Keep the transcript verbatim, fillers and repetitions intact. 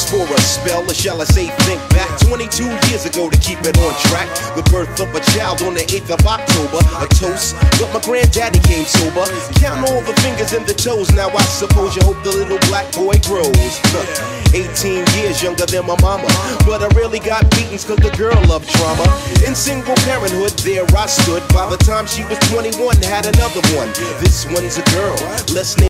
for a spell, or shall I say think back twenty-two years ago to keep it on track. The birth of a child on the eighth of October, a toast, but my granddaddy came sober. Count all the fingers and the toes, now I suppose you hope the little black boy grows. eighteen years younger than my mama, but I really got beatings cause the girl loved drama. In single parenthood, there I stood. By the time she was twenty-one, had another one. This one's a girl, let's name